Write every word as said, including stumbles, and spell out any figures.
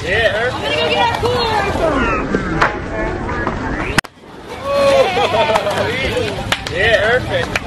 Yeah. I'm gonna go get our cooler. Yeah, perfect.